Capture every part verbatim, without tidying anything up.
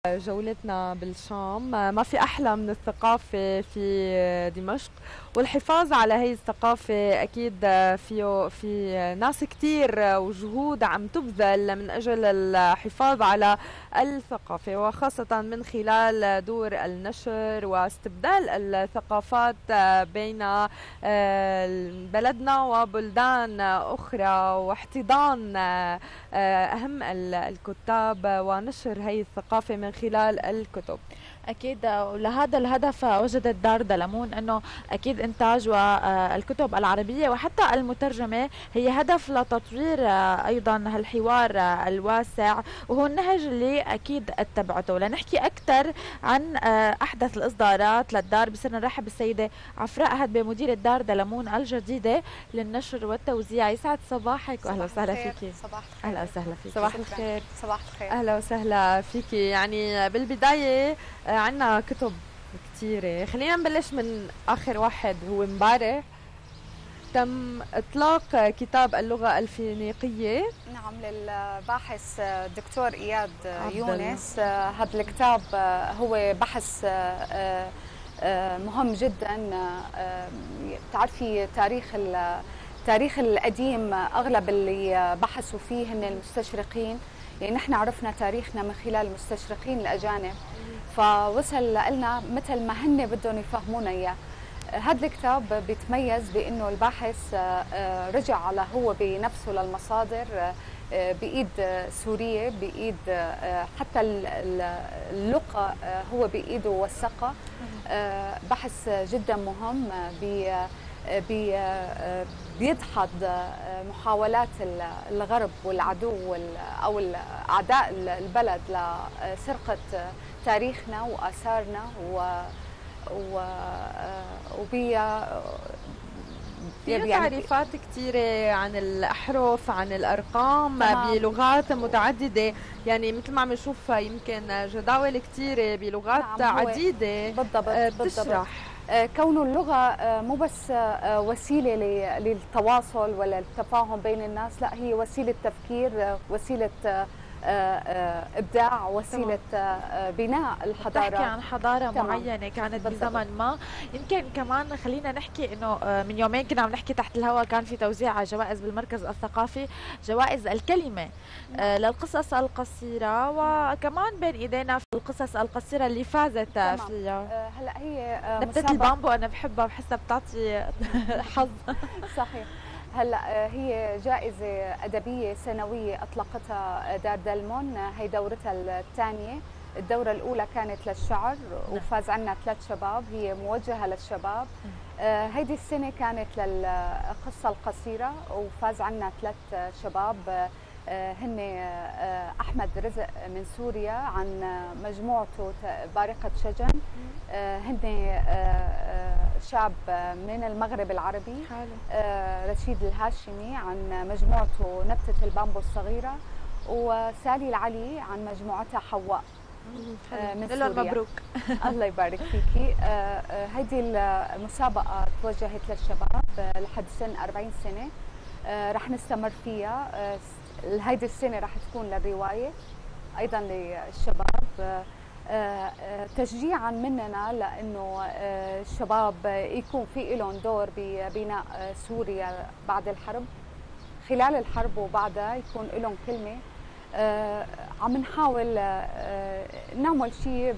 جولتنا بالشام. ما في أحلى من الثقافة في دمشق، والحفاظ على هي الثقافة أكيد فيه في ناس كتير وجهود عم تبذل من أجل الحفاظ على الثقافة، وخاصة من خلال دور النشر واستبدال الثقافات بين بلدنا وبلدان أخرى، واحتضان أهم الكتاب ونشر هي الثقافة من خلال الكتب. أكيد، ولهذا الهدف وجدت دار دلمون أنه أكيد إنتاج والكتب العربية وحتى المترجمة هي هدف لتطوير أيضا هالحوار الواسع، وهو النهج اللي أكيد اتبعته. لنحكي أكثر عن أحدث الإصدارات للدار بصير نرحب بالسيدة عفراء هدبة مديرة دار دلمون الجديدة للنشر والتوزيع. يسعد صباحك وأهلا وسهلا فيكي. صباح الخير. أهلا وسهلا فيكي. صباح الخير. صباح الخير. أهلا وسهلا فيكي. يعني بالبداية عنا كتب كتيرة، خلينا نبلش من آخر واحد. هو مبارح تم إطلاق كتاب اللغة الفينيقية، نعم، للباحث الدكتور إياد يونس. هذا الكتاب هو بحث مهم جدا. بتعرفي تاريخ التاريخ القديم أغلب اللي بحثوا فيه هن المستشرقين، يعني نحن عرفنا تاريخنا من خلال المستشرقين الأجانب، فوصل لنا مثل ما هن بدهم يفهمونا إياه. هذا الكتاب بيتميز بأنه الباحث رجع على هو بنفسه للمصادر بإيد سورية، بإيد حتى اللغة هو بإيده وثقها. بحث جدا مهم بي بي بيدحض محاولات الغرب والعدو أو أعداء البلد لسرقة تاريخنا وآثارنا، و و وبي في تعريفات كثيرة عن الأحرف، عن الأرقام بلغات متعددة، يعني مثل ما عم نشوف يمكن جداول كثيرة بلغات نعم عديدة. بالضبط بتشرح كون اللغة مو بس وسيلة للتواصل ولا التفاهم بين الناس، لا هي وسيلة تفكير، وسيلة ابداع، وسيله بناء الحضاره. بتحكي عن حضاره تمام. معينه كانت بالضبط. بزمن ما. يمكن كمان خلينا نحكي انه من يومين كنا عم نحكي تحت الهواء كان في توزيع جوائز بالمركز الثقافي، جوائز الكلمه آه للقصص القصيره، وكمان بين ايدينا في القصص القصيره اللي فازت تمام. فيها. آه هلا هي نبتة البامبو انا بحبها، بحسها بتعطي حظ. صحيح. هلا هي جائزة أدبية سنوية أطلقتها دار دلمون، هي دورتها الثانية. الدورة الأولى كانت للشعر وفاز عنا ثلاث شباب، هي موجهة للشباب. آه هيدي السنة كانت للقصة القصيرة وفاز عنا ثلاث شباب، آه هن آه أحمد رزق من سوريا عن مجموعته بارقة شجن، آه هن آه شاب من المغرب العربي، آه رشيد الهاشمي عن مجموعته نبتة البامبو الصغيرة، وسالي العلي عن مجموعتها حواء آه من سوريا. مبروك. الله يبارك فيكي. آه آه هيدي المسابقة توجهت للشباب آه لحد سن أربعين سنة، آه رح نستمر فيها. آه هيدي السنة رح تكون للرواية أيضا للشباب، آه آه تشجيعا مننا لأنه آه الشباب يكون في لهم دور ببناء آه سوريا بعد الحرب، خلال الحرب وبعدها يكون لهم كلمة. آه عم نحاول آه نعمل شيء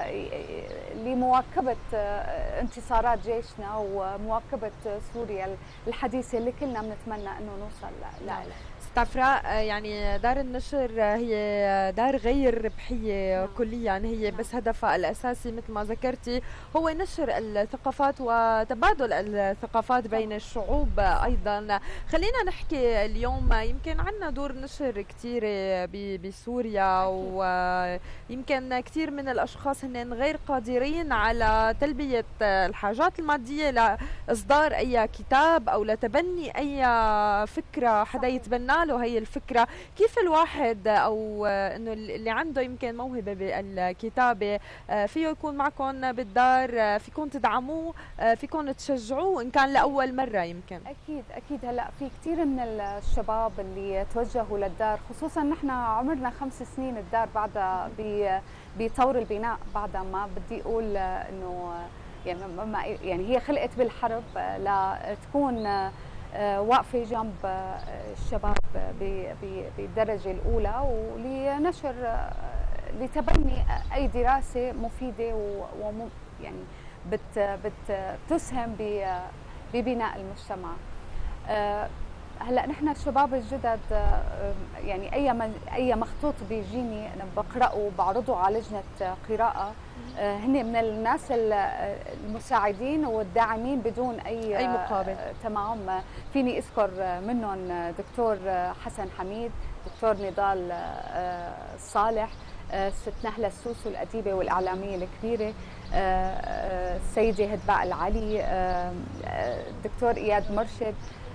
لمواكبة آه انتصارات جيشنا ومواكبة سوريا الحديثة اللي كلنا بنتمنى انه نوصل لها. عفراء، يعني دار النشر هي دار غير ربحية نعم. كليا هي نعم. بس هدفها الأساسي مثل ما ذكرتي هو نشر الثقافات وتبادل الثقافات بين الشعوب أيضا. خلينا نحكي اليوم، يمكن عنا دور نشر كتيرة بسوريا، ويمكن كتير من الأشخاص هن غير قادرين على تلبية الحاجات المادية لإصدار أي كتاب أو لتبني أي فكرة حدا يتبناها له هي الفكره، كيف الواحد او انه اللي عنده يمكن موهبه بالكتابه فيه يكون معكم بالدار، فيكم تدعموه، فيكم تشجعوه ان كان لاول مره يمكن؟ اكيد اكيد. هلا في كثير من الشباب اللي توجهوا للدار، خصوصا نحن عمرنا خمس سنين الدار بعدها بطور البناء، بعدها ما بدي اقول انه يعني ما يعني هي خلقت بالحرب لتكون واقفه جنب الشباب بالدرجه الاولى، ولنشر لتبني اي دراسه مفيده و يعني بت بتسهم ببناء المجتمع. هلا نحن الشباب الجدد يعني اي اي مخطوط بيجيني انا بقراه وبعرضه على لجنه قراءه، هن من الناس المساعدين والداعمين بدون اي اي مقابل. تمام. فيني اذكر منهم دكتور حسن حميد، دكتور نضال صالح، ست نهله السوسو الاديبه والاعلاميه الكبيره، السيده هدباء العلي، الدكتور اياد مرشد.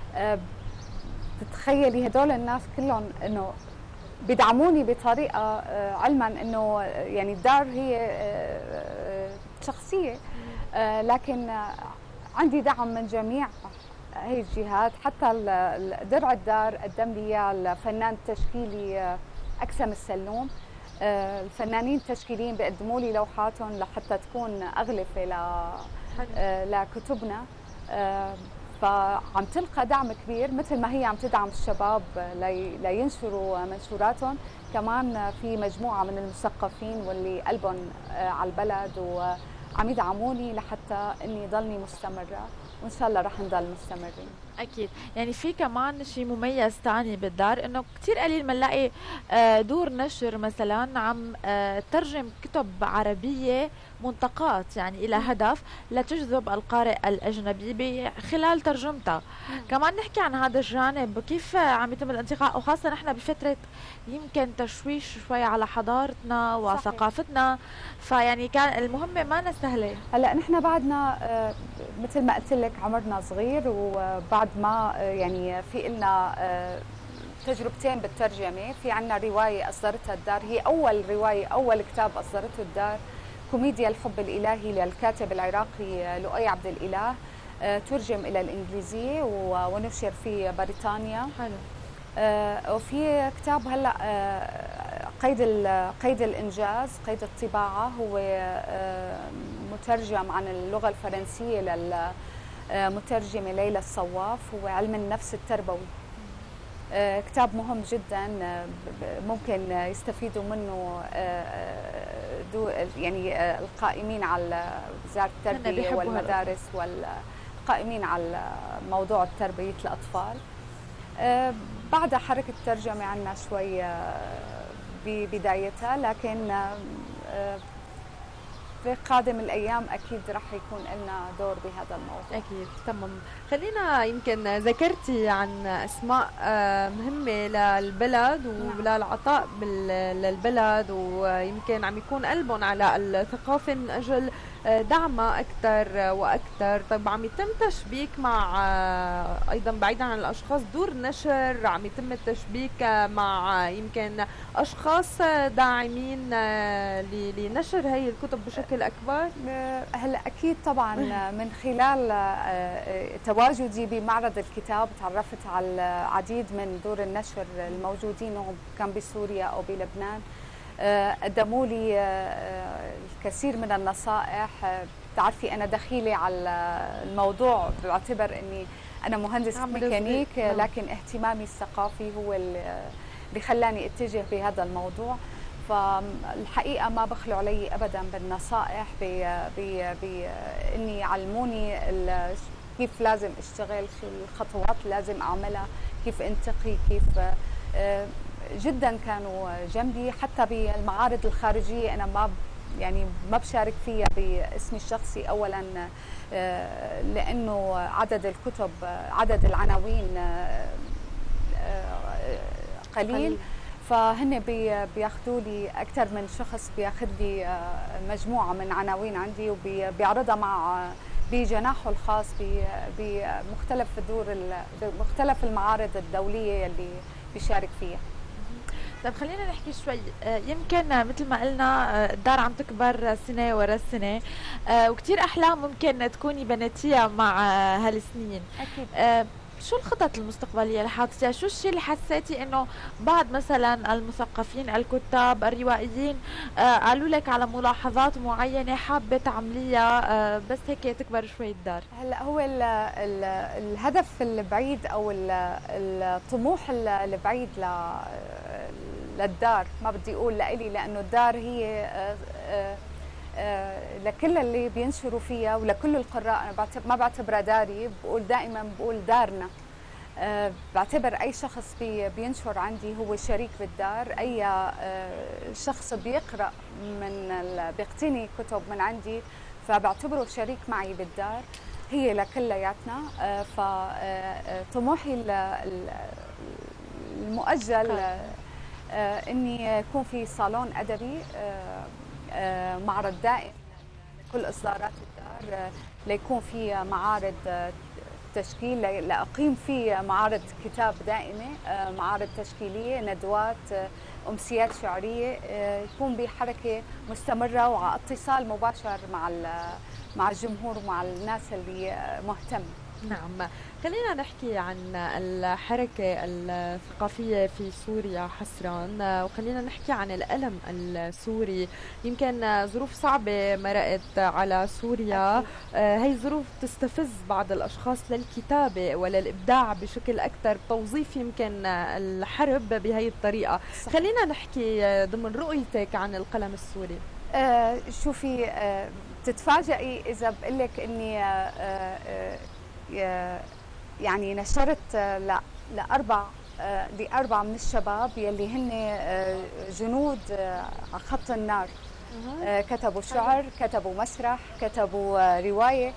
تتخيلي هدول الناس كلهم انه بيدعموني بطريقه، علما انه يعني الدار هي شخصيه، لكن عندي دعم من جميع هي الجهات. حتى درع الدار قدم لي اياه الفنان التشكيلي اكسم السلوم. الفنانين التشكيليين بيقدموا لي لوحاتهم لحتى تكون اغلفه لكتبنا، فعم تلقى دعم كبير مثل ما هي عم تدعم الشباب لينشروا منشوراتهم. كمان في مجموعه من المثقفين واللي قلبهم على البلد وعم يدعموني لحتى اني ضلني مستمره، وان شاء الله رح نضل مستمرين. اكيد. يعني في كمان شيء مميز ثاني بالدار، انه كثير قليل بنلاقي دور نشر مثلا عم ترجم كتب عربيه منطقات يعني الى هدف لتجذب القارئ الاجنبي خلال ترجمتها. كمان نحكي عن هذا الجانب، كيف عم يتم الانتقاء، وخاصه نحن بفتره يمكن تشويش شوي على حضارتنا وثقافتنا، فيعني كان المهمه ما سهله. هلا نحن بعدنا مثل ما قلت لك عمرنا صغير، وبعد ما يعني في لنا تجربتين بالترجمه. في عنا روايه اصدرتها الدار، هي اول روايه اول كتاب اصدرته الدار، كوميديا الحب الالهي للكاتب العراقي لؤي عبد الاله، ترجم الى الانجليزيه ونشر في بريطانيا. حلو. وفي كتاب هلا قيد قيد الانجاز، قيد الطباعه، هو مترجم عن اللغه الفرنسيه للمترجمه ليلى الصواف، هو علم النفس التربوي. كتاب مهم جدا ممكن يستفيدوا منه يعني القائمين على وزاره التربيه والمدارس والقائمين على موضوع تربيه الاطفال. بعد حركه الترجمه عندنا شوي ببدايتها، لكن في قادم الايام اكيد رح يكون لنا دور بهذا الموضوع. اكيد. تمام. خلينا يمكن ذكرتي عن اسماء مهمه للبلد وللعطاء للبلد، ويمكن عم يكون قلبهم على الثقافه من اجل دعمها اكثر واكثر. طيب عم يتم تشبيك مع ايضا بعيدا عن الاشخاص دور نشر، عم يتم التشبيك مع يمكن اشخاص داعمين لنشر هي الكتب بشكل اكبر؟ هلا اكيد طبعا. من خلال تواجدي بمعرض الكتاب تعرفت على العديد من دور النشر الموجودين كان بسوريا او بلبنان، قدموا لي الكثير من النصائح. بتعرفي انا دخيلي على الموضوع، بعتبر اني انا مهندس ميكانيك، لكن اهتمامي الثقافي هو اللي خلاني اتجه بهذا الموضوع. فالحقيقه ما بخلوا علي ابدا بالنصائح، باني يعلموني كيف لازم اشتغل، شو الخطوات اللي لازم اعملها، كيف انتقي، كيف جدا كانوا جنبي. حتى بالمعارض الخارجيه انا ما يعني ما بشارك فيها باسمي الشخصي، اولا لانه عدد الكتب عدد العناوين قليل، فهن بياخذوا لي اكثر من شخص بياخذ لي مجموعه من عناوين عندي وبيعرضها مع بجناحه الخاص بمختلف دور مختلف المعارض الدوليه اللي بيشارك فيها. طيب خلينا نحكي شوي، يمكن مثل ما قلنا الدار عم تكبر سنة ورا سنة، وكتير أحلام ممكن تكوني بنيتيها مع هالسنين. أكيد. شو الخطط المستقبلية اللي حاطتيها؟ شو الشيء اللي حسيتي انه بعض مثلا المثقفين الكتاب الروائيين آه قالوا لك على ملاحظات معينة حابة تعمليها آه بس هيك تكبر شوي الدار؟ هلا هو ال ال الهدف البعيد او ال الطموح البعيد ل للدار، ما بدي اقول لإلي لانه الدار هي آه آه آه لكل اللي بينشروا فيها ولكل القراء. انا ما بعتبرها داري، بقول دائما بقول دارنا. أه بعتبر اي شخص بي بينشر عندي هو شريك بالدار. اي أه شخص بيقرا من بيقتني كتب من عندي فبعتبره شريك معي بالدار، هي لكلياتنا. أه فطموحي المؤجل أه اني يكون في صالون ادبي، أه أه معرض دائم لكل اصدارات الدار، ليكون في معارض تشكيل، لأقيم فيه معارض كتاب دائمة، معارض تشكيلية، ندوات، أمسيات شعرية، يكون بحركة مستمرة وعلى اتصال مباشر مع مع الجمهور ومع الناس اللي مهتم. نعم، خلينا نحكي عن الحركة الثقافية في سوريا حصرا، وخلينا نحكي عن الألم السوري. يمكن ظروف صعبة مرقت على سوريا، هي ظروف تستفز بعض الأشخاص للكتابة وللإبداع بشكل أكثر، توظيف يمكن الحرب بهي الطريقة. صحيح. خلينا نحكي ضمن رؤيتك عن القلم السوري. آه شوفي، آه تتفاجئي إذا بقول لك إني آه آه يعني نشرت لأربع لأربع من الشباب يلي هن جنود على خط النار، كتبوا شعر، كتبوا مسرح، كتبوا رواية،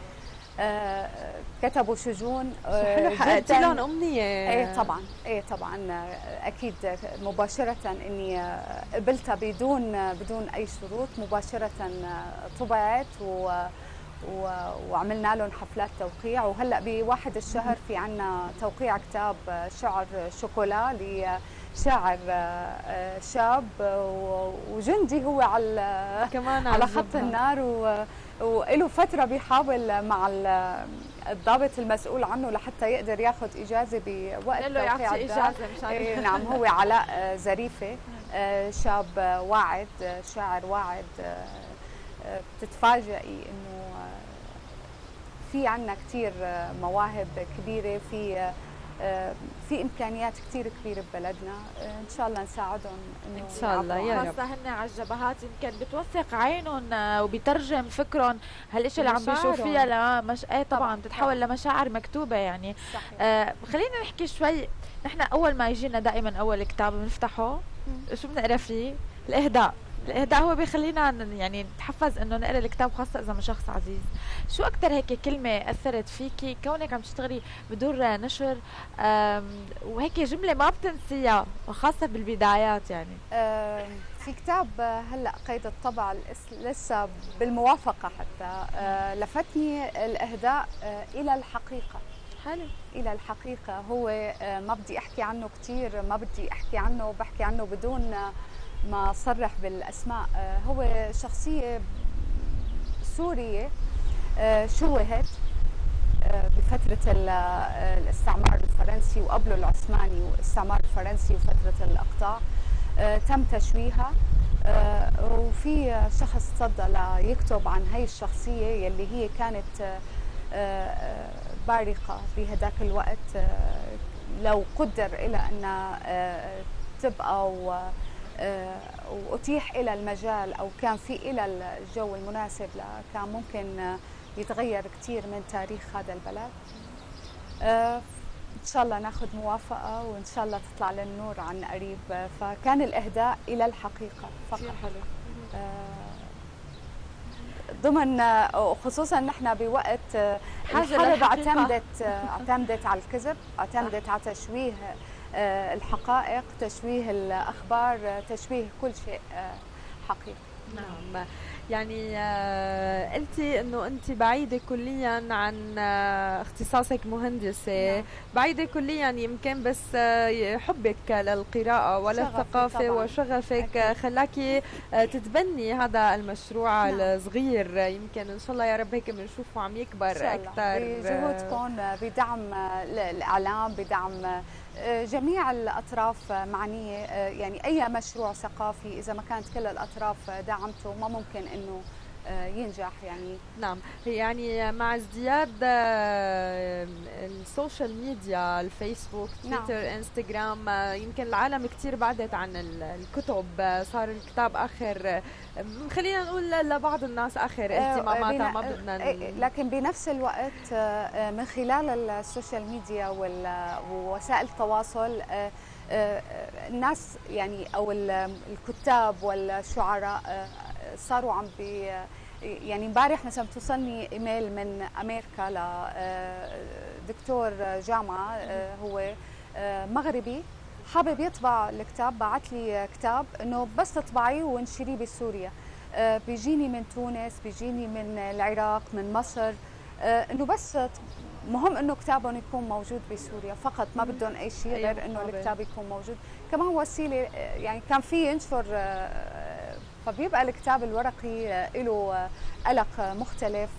كتبوا شجون. حلو، حققتي لهم أمنية. ايه طبعا، ايه طبعا اكيد. مباشرة اني قبلتها بدون بدون اي شروط، مباشرة طبعت و وعملنا لهم حفلات توقيع، وهلا بواحد الشهر في عنا توقيع كتاب شعر شوكولا لشاعر شاب وجندي هو على كمان على خط النار، وله فتره بيحاول مع الضابط المسؤول عنه لحتى يقدر ياخذ اجازه بوقت توقيع الدار. إيه نعم، هو علاء زريفه، شاب واعد، شاعر واعد. بتتفاجئي انه في عنا كثير مواهب كبيره، في في امكانيات كثير كبيره ببلدنا، ان شاء الله نساعدهم انه ان شاء الله يا رب. خاصه هن على الجبهات يمكن بتوثق عينهم وبيترجم فكرهم هالشيء اللي عم بيشوف فيها لمش... ايه طبعا بتتحول لمشاعر مكتوبه يعني. آه خلينا نحكي شوي. نحن اول ما يجينا دائما اول كتاب بنفتحه شو بنقرا فيه؟ الاهداء. الاهداء هو بيخلينا يعني نتحفز انه نقرا الكتاب، خاصه اذا من شخص عزيز. شو اكثر هيك كلمه اثرت فيكي كونك عم تشتغلي بدور نشر وهيك جمله ما بتنسيها وخاصه بالبدايات يعني؟ في كتاب هلا قيد الطبع لسه بالموافقه حتى، لفتني الاهداء الى الحقيقه. حلو. الى الحقيقه هو ما بدي احكي عنه كثير، ما بدي احكي عنه، بحكي عنه بدون ما صرح بالاسماء. هو شخصيه سوريه شوهت بفتره الاستعمار الفرنسي وقبله العثماني، والاستعمار الفرنسي وفتره الاقطاع تم تشويهها، وفي شخص تصدى ليكتب عن هي الشخصيه يلي هي كانت بارقه بهداك الوقت، لو قدر الى ان تبقى و وأتيح إلى المجال أو كان في إلى الجو المناسب، كان ممكن يتغير كثير من تاريخ هذا البلد. إن شاء الله ناخذ موافقة وإن شاء الله تطلع للنور عن قريب. فكان الإهداء إلى الحقيقة فقط. ضمن وخصوصا نحن بوقت الحرب اعتمدت اعتمدت على الكذب، اعتمدت على تشويه الحقائق، تشويه الأخبار، تشويه كل شيء حقيقي. نعم. يعني آه، قلتي انه انت بعيده كليا عن آه، اختصاصك مهندسه. نعم. بعيده كليا يمكن، بس آه، حبك للقراءه وللثقافه وشغفك آه، خلاكي آه، تتبني هذا المشروع نعم. الصغير. يمكن ان شاء الله يا رب هيك بنشوفه عم يكبر اكثر بجهودكم، بدعم الاعلام، بدعم جميع الأطراف معنية. يعني أي مشروع ثقافي إذا ما كانت كل الأطراف دعمته ما ممكن أنه ينجح. يعني نعم. يعني مع ازدياد آه، السوشيال ميديا، الفيسبوك، تويتر، نعم. انستغرام، آه، يمكن العالم كتير بعدت عن الكتب. آه، صار الكتاب آخر، آه، خلينا نقول لبعض الناس آخر اهتماماتها. ما بدنا لكن بنفس الوقت من خلال السوشيال ميديا ووسائل التواصل الناس يعني أو الكتاب والشعراء صاروا عم بي يعني امبارح مثلا توصلني ايميل من امريكا لدكتور جامعه هو مغربي حابب يطبع الكتاب، بعت لي كتاب انه بس تطبعيه وانشريه بسوريا. بيجيني من تونس، بيجيني من العراق، من مصر، انه بس مهم انه كتابهم يكون موجود بسوريا فقط، ما بدهم اي شيء غير انه الكتاب يكون موجود. كمان وسيله يعني كان في ينشر، فبيبقى الكتاب الورقي له قلق مختلف.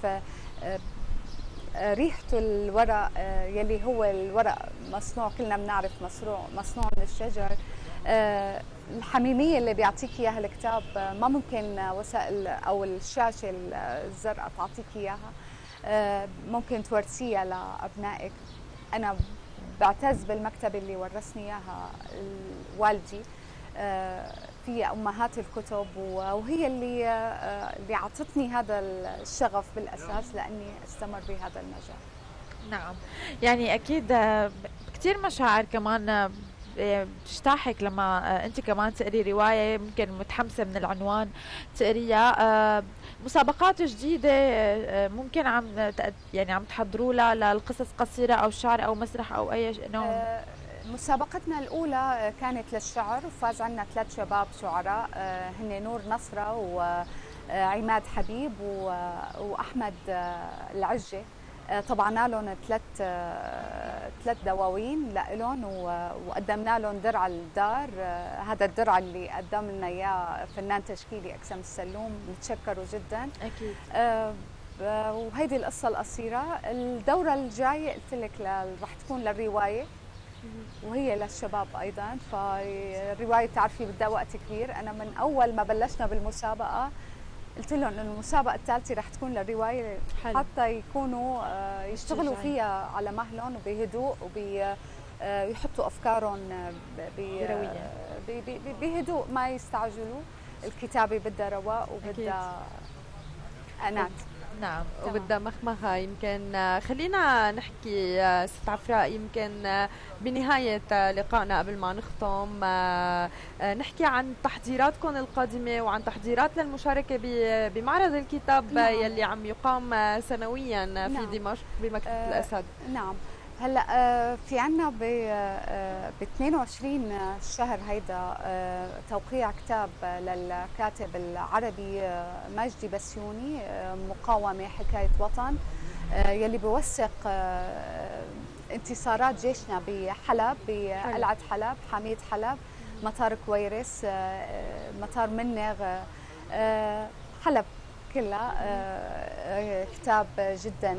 ريحته الورق يلي هو الورق مصنوع، كلنا بنعرف مصنوع مصنوع من الشجر. الحميميه اللي بيعطيك اياها الكتاب ما ممكن وسائل او الشاشه الزرقاء تعطيك اياها. ممكن تورثيها لابنائك. انا بعتز بالمكتبه اللي ورثني اياها والدي، في امهات الكتب، وهي اللي اللي اعطتني هذا الشغف بالاساس لاني استمر بهذا المجال. نعم. يعني اكيد كثير مشاعر كمان بتجتاحك لما انت كمان تقري روايه ممكن متحمسه من العنوان تقريها. مسابقات جديده ممكن عم يعني عم تحضروا لها للقصص قصيره او شعر او مسرح او اي نوع؟ مسابقتنا الأولى كانت للشعر، وفاز عنا ثلاث شباب شعراء هن نور نصرة وعماد حبيب وأحمد العجة. طبعنا لهم ثلاث ثلاث دواوين لهم، وقدمنا لهم درع الدار. هذا الدرع اللي قدم لنا اياه فنان تشكيلي اكسم السلوم، نتشكره جدا. اكيد. وهيدي القصه القصيره. الدوره الجايه قلت لك رح تكون للروايه وهي للشباب ايضا. فالروايه بتعرفي بدها وقت كبير. انا من اول ما بلشنا بالمسابقه قلت لهم انه المسابقه الثالثه رح تكون للروايه حتى يكونوا يشتغلوا فيها على مهلهم وبهدوء وبيحطوا افكارهم بهدوء، ما يستعجلوا. الكتابه بدها رواق وبدها انات. نعم. وبدها مخمخة. يمكن خلينا نحكي ست عفراء، يمكن بنهاية لقائنا قبل ما نختم نحكي عن تحضيراتكم القادمة وعن تحضيرات للمشاركة بمعرض الكتاب. نعم. يلي عم يقام سنويا في نعم. دمشق بمكتبة آه الأسد. نعم. هلا في عنا ب اثنين وعشرين الشهر هيدا توقيع كتاب للكاتب العربي مجدي بسيوني، مقاومة حكاية وطن، يلي بيوثق انتصارات جيشنا بحلب، بقلعة حلب، حامية حلب، مطار كويرس، مطار منغ، حلب كلها. كتاب جدا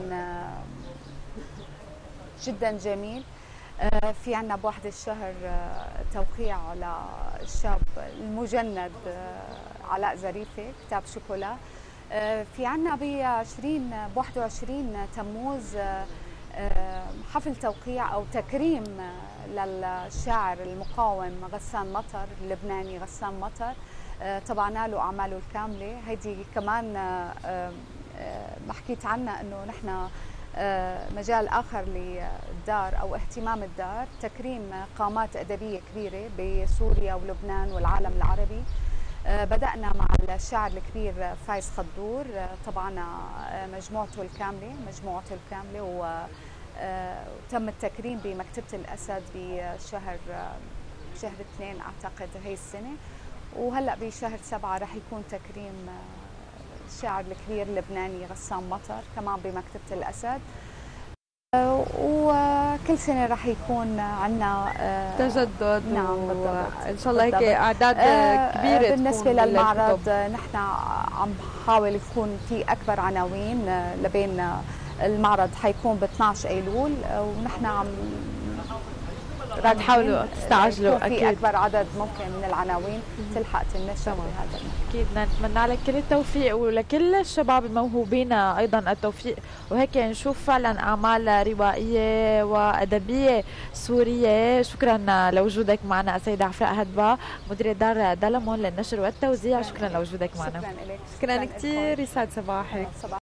جدا جميل. في عنا بواحد الشهر توقيع للشاب المجند علاء زريفة، كتاب شوكولا. في عنا ب عشرين بواحد وعشرين تموز حفل توقيع او تكريم للشاعر المقاوم غسان مطر، اللبناني غسان مطر. طبعنا له اعماله الكامله. هيدي كمان ما حكيت عنها انه نحن مجال آخر للدار أو اهتمام الدار، تكريم قامات أدبية كبيرة بسوريا ولبنان والعالم العربي. بدأنا مع الشاعر الكبير فايز خضور، طبعا مجموعته الكاملة مجموعته الكاملة وتم التكريم بمكتبة الأسد بشهر شهر اثنين أعتقد هي السنة. وهلا بشهر سبعة رح يكون تكريم الشاعر الكبير اللبناني غسان مطر كمان بمكتبة الأسد. وكل سنة رح يكون عنا تجدد. نعم بالضبط. إن شاء الله هيك أعداد كبيرة. بالنسبة للمعرض نحن عم حاول يكون في أكبر عناوين لبين المعرض حيكون ب اثنعش أيلول، ونحن عم رح تحاولوا تستعجلوا اكيد في اكبر عدد ممكن من العناوين تلحق تنشر بهذا المكان. اكيد نتمنى لك كل التوفيق ولكل الشباب الموهوبين ايضا التوفيق، وهيك نشوف فعلا اعمال روائيه وادبيه سوريه. شكرا لوجودك معنا السيده عفراء هدبه مديره دار دلمون للنشر والتوزيع، شكرا لوجودك معنا. شكرا لك. شكرا كثير، يسعد صباحك.